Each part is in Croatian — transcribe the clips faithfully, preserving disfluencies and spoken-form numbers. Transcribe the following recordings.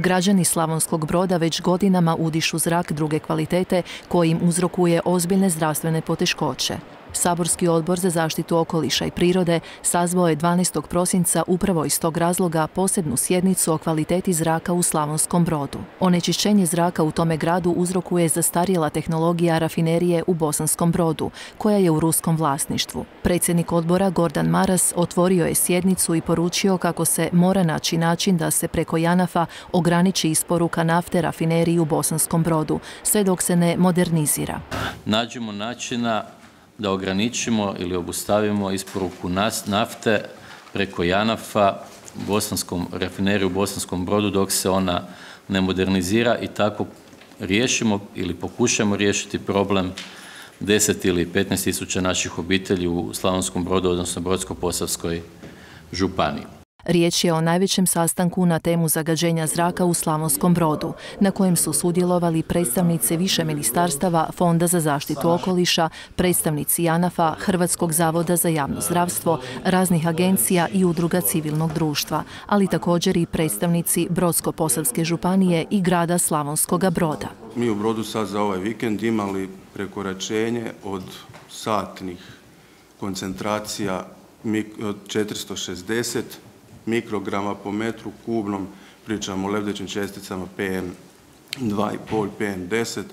Građani Slavonskog Broda već godinama udišu zrak druge kvalitete koji im uzrokuje ozbiljne zdravstvene poteškoće. Saborski odbor za zaštitu okoliša i prirode sazvao je dvanaestog prosinca upravo iz tog razloga posebnu sjednicu o kvaliteti zraka u Slavonskom Brodu. Onečišćenje zraka u tome gradu uzrokuje zastarjela tehnologija rafinerije u Bosanskom Brodu, koja je u ruskom vlasništvu. Predsjednik odbora Gordan Maras otvorio je sjednicu i poručio kako se mora naći način da se preko JANAF-a ograniči isporuka nafte rafineriji u Bosanskom Brodu, sve dok se ne modernizira. Nađemo načina da ograničimo ili obustavimo isporuku nafte preko JANAF-a rafineriju u Bosanskom Brodu dok se ona ne modernizira i tako riješimo ili pokušamo riješiti problem deset ili petnaest tisuća naših obitelji u Slavonskom Brodu, odnosno Brodsko-posavskoj županiji. Riječ je o najvećem sastanku na temu zagađenja zraka u Slavonskom Brodu, na kojem su sudjelovali predstavnici više ministarstava, Fonda za zaštitu okoliša, predstavnici JANAF-a, Hrvatskog zavoda za javno zdravstvo, raznih agencija i udruga civilnog društva, ali također i predstavnici Brodsko-posavske županije i grada Slavonskoga Broda. Mi u Brodu sad za ovaj vikend imali prekoračenje od satnih koncentracija od četiristo šezdeset mikrograma po metru kubnom, pričamo o lebdećim česticama P M dva i pol, P M deset,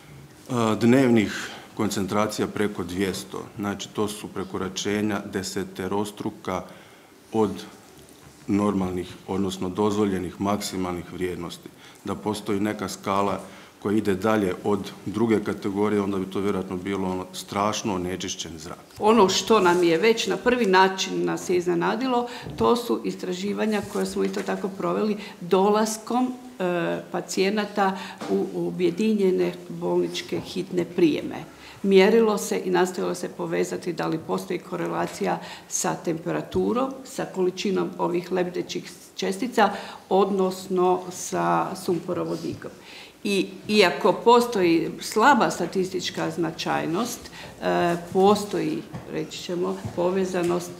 dnevnih koncentracija preko dvjesto. Znači to su prekoračenja deseterostruka od normalnih, odnosno dozvoljenih maksimalnih vrijednosti. Da postoji neka skala koja ide dalje od druge kategorije, onda bi to vjerojatno bilo ono strašno onečišćen zrak. Ono što nam je već na prvi način nas je iznenadilo, to su istraživanja koje smo isto tako proveli dolaskom e, pacijenata u objedinjene bolničke hitne prijeme. Mjerilo se i nastojalo se povezati da li postoji korelacija sa temperaturom, sa količinom ovih lebdećih čestica, odnosno sa sumporovodikom. I iako postoji slaba statistička značajnost, postoji, reći ćemo, povezanost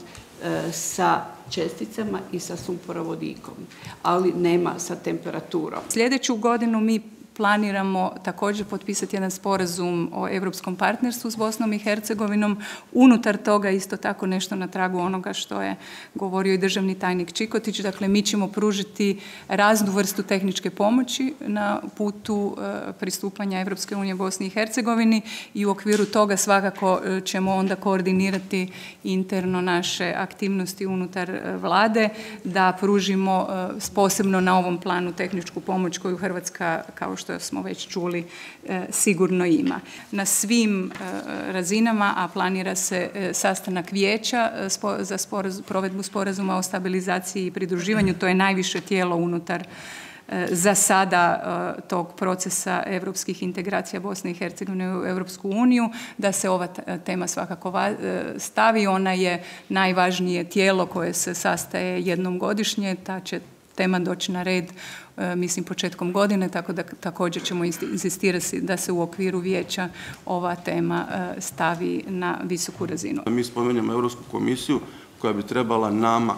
sa česticama i sa sumporovodikom, ali nema sa temperaturom. Sljedeću godinu mi planiramo također potpisati jedan sporazum o europskom partnerstvu s Bosnom i Hercegovinom. Unutar toga isto tako nešto na tragu onoga što je govorio i državni tajnik Čikotić. Dakle, mi ćemo pružiti raznu vrstu tehničke pomoći na putu pristupanja Europske unije Bosni i Hercegovini i u okviru toga svakako ćemo onda koordinirati interno naše aktivnosti unutar vlade da pružimo posebno na ovom planu tehničku pomoć koju Hrvatska, kao što što smo već čuli, sigurno ima. Na svim razinama, a planira se sastanak vijeća za provedbu sporazuma o stabilizaciji i pridruživanju, to je najviše tijelo unutar za sada tog procesa europskih integracija Bosne i Hercegovine u Europsku uniju, da se ova tema svakako stavi. Ona je najvažnije tijelo koje se sastaje jednom godišnje, ta će tema doći na red, mislim, početkom godine, tako da također ćemo insistirati da se u okviru vijeća ova tema stavi na visoku razinu. Mi spominjamo Europsku komisiju koja bi trebala nama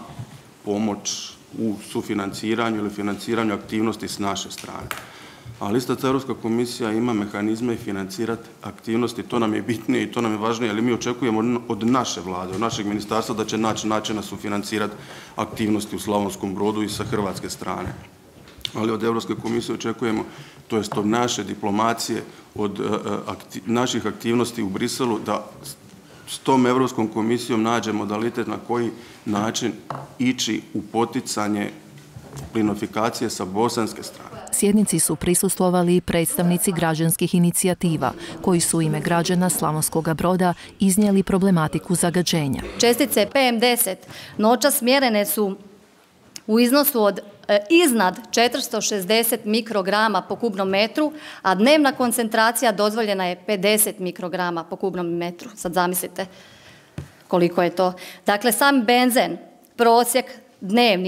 pomoć u sufinanciranju ili financiranju aktivnosti s naše strane. Ali isto ta Europska komisija ima mehanizme i financirati aktivnosti, to nam je bitnije i to nam je važnije, ali mi očekujemo od naše vlade, od našeg ministarstva da će naći načina sufinancirati aktivnosti u Slavonskom Brodu i sa hrvatske strane. Ali od Europske komisije očekujemo, to jest od naše diplomacije, od naših aktivnosti u Briselu, da s tom Europskom komisijom nađe modalitet na koji način ići u poticanje plinofikacije sa bosanske strane. Sjednici su prisustvovali predstavnici građanskih inicijativa, koji su u ime građana Slavonskoga Broda iznijeli problematiku zagađenja. Čestice P M deset noćas mjerene su u iznosu od iznad četiristo šezdeset mikrograma po kubnom metru, a dnevna koncentracija dozvoljena je pedeset mikrograma po kubnom metru. Sad zamislite koliko je to. Dakle, sam benzen, prosjek dnevni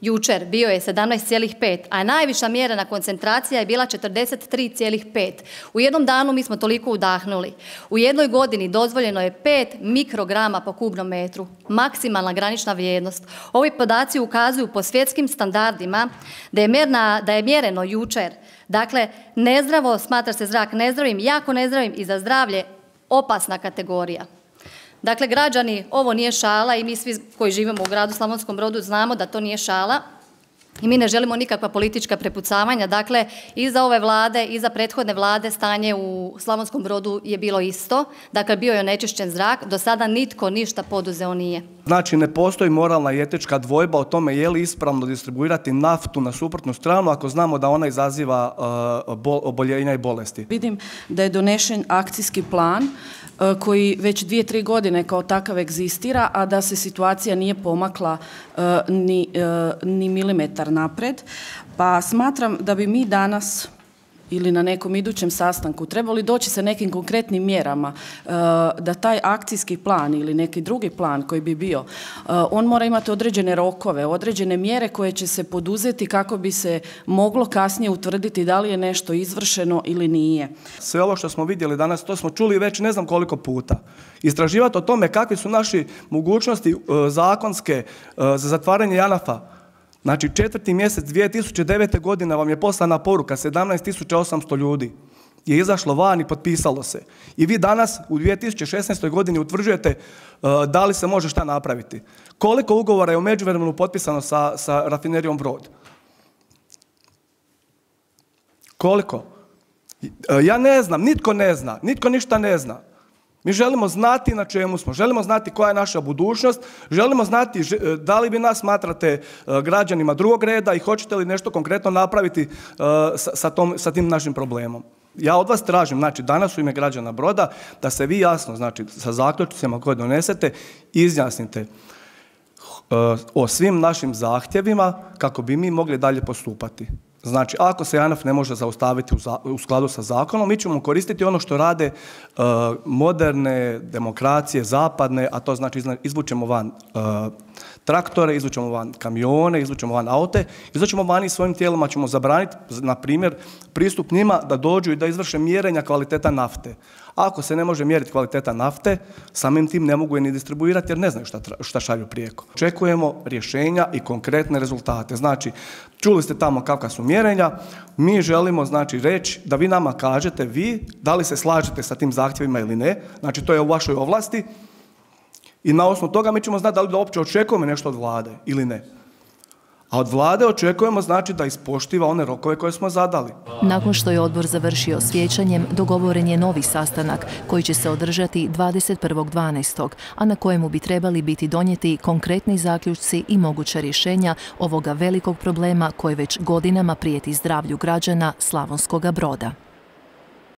jučer bio je sedamnaest zarez pet, a najviša mjerena koncentracija je bila četrdeset tri zarez pet. U jednom danu mi smo toliko udahnuli. U jednoj godini dozvoljeno je pet mikrograma po kubnom metru, maksimalna granična vrijednost. Ovi podaci ukazuju po svjetskim standardima da je, mjerna, da je mjereno jučer. Dakle, nezdravo, smatra se zrak nezdravim, jako nezdravim i za zdravlje opasna kategorija. Dakle, građani, ovo nije šala i mi svi koji živimo u gradu Slavonskom Brodu znamo da to nije šala i mi ne želimo nikakva politička prepucavanja. Dakle, i za ove vlade i za prethodne vlade stanje u Slavonskom Brodu je bilo isto. Dakle, bio je onečišćen zrak, do sada nitko ništa poduzeo nije. Znači, ne postoji moralna i etička dvojba o tome je li ispravno distribuirati naftu na suprotnu stranu ako znamo da ona izaziva uh, bol, oboljenja i bolesti. Vidim da je donešen akcijski plan uh, koji već dvije, tri godine kao takav egzistira, a da se situacija nije pomakla uh, ni, uh, ni milimetar napred. Pa smatram da bi mi danas ili na nekom idućem sastanku trebali doći sa nekim konkretnim mjerama, da taj akcijski plan ili neki drugi plan koji bi bio, on mora imati određene rokove, određene mjere koje će se poduzeti kako bi se moglo kasnije utvrditi da li je nešto izvršeno ili nije. Sve ovo što smo vidjeli danas, to smo čuli već ne znam koliko puta. Istraživati o tome kakve su naše mogućnosti zakonske za zatvaranje JANAF-a. Znači, četvrti mjesec dvije tisuće devete. godine vam je poslana poruka, sedamnaest tisuća osamsto ljudi je izašlo van i potpisalo se. I vi danas u dvije tisuće šesnaestoj. godini utvrđujete uh, da li se može šta napraviti. Koliko ugovora je u međuvremenu potpisano sa, sa rafinerijom Brod? Koliko? Uh, ja ne znam, nitko ne zna, nitko ništa ne zna. Mi želimo znati na čemu smo, želimo znati koja je naša budućnost, želimo znati da li vi nas smatrate građanima drugog reda i hoćete li nešto konkretno napraviti sa, sa, tom, sa tim našim problemom. Ja od vas tražim, znači danas u ime građana Broda, da se vi jasno, znači sa zaključcima koje donesete, izjasnite o svim našim zahtjevima kako bi mi mogli dalje postupati. Znači, ako se JANAF ne može zaustaviti u, za, u skladu sa zakonom, mi ćemo koristiti ono što rade uh, moderne demokracije, zapadne, a to znači izvučemo van uh, traktore, izvučemo van kamione, izvučemo van aute, izvučemo van i svojim tijelima ćemo zabraniti, na primjer, pristup njima da dođu i da izvrše mjerenja kvaliteta nafte. Ako se ne može mjeriti kvaliteta nafte, samim tim ne mogu je ni distribuirati jer ne znaju šta, šta šalju prijeko. Očekujemo rješenja i konkretne rezultate. Znači, čuli ste tamo kakva su mjerenja, mi želimo znači reći da vi nama kažete, vi, da li se slažete sa tim zahtjevima ili ne, znači to je u vašoj ovlasti i na osnovu toga mi ćemo znati da li da uopće očekujemo nešto od vlade ili ne. A od vlade očekujemo znači da ispoštiva one rokove koje smo zadali. Nakon što je odbor završio s vijećanjem, dogovoren je novi sastanak koji će se održati dvadeset prvog dvanaestog a na kojemu bi trebali biti donijeti konkretni zaključci i moguća rješenja ovoga velikog problema koji već godinama prijeti zdravlju građana Slavonskoga Broda.